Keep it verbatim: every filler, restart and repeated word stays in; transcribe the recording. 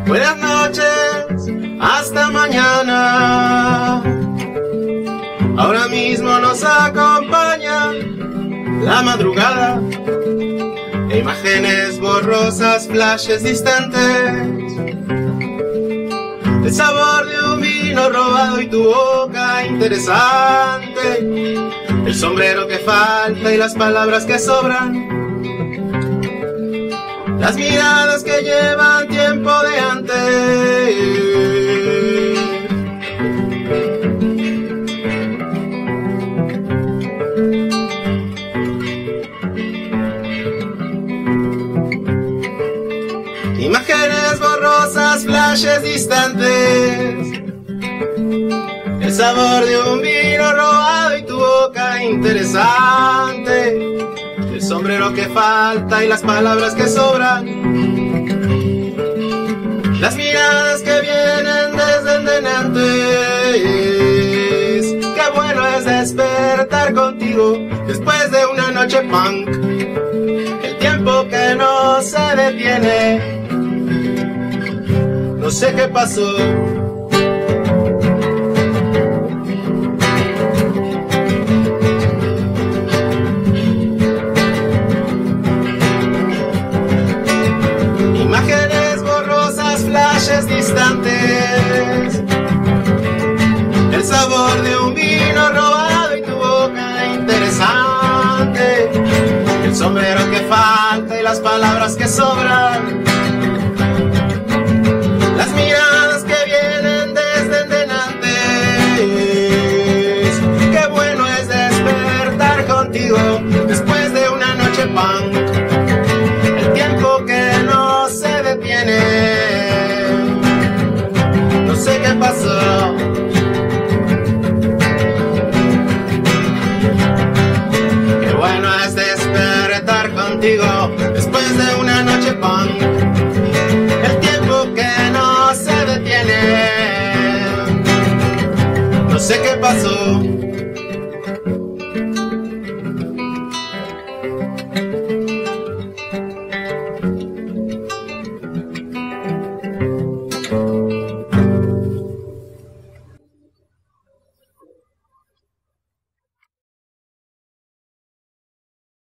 Buenas noches, hasta mañana. Ahora mismo nos acompaña la madrugada e imágenes borrosas, flashes distantes, el sabor de un vino robado y tu boca interesante, el sombrero que falta y las palabras que sobran, las miradas que llevan tiempo de antes. Imágenes borrosas, flashes distantes, el sabor de un vino robado y tu boca interesante, el sombrero que falta y las palabras que sobran, las miradas que vienen desde el antes. Qué bueno es despertar contigo después de una noche punk, el tiempo que no se detiene. No sé qué pasó. Imágenes borrosas, flashes distantes, el sabor de un vino robado y tu boca interesante, el sombrero que falta y las palabras que sobran, las miradas que vienen desde el antes. Qué bueno es despertar contigo después de una noche punk, el tiempo que no se detiene. No sé qué pasó. Qué bueno es despertar contigo después de una noche punk, el tiempo que no se detiene. No sé qué pasó.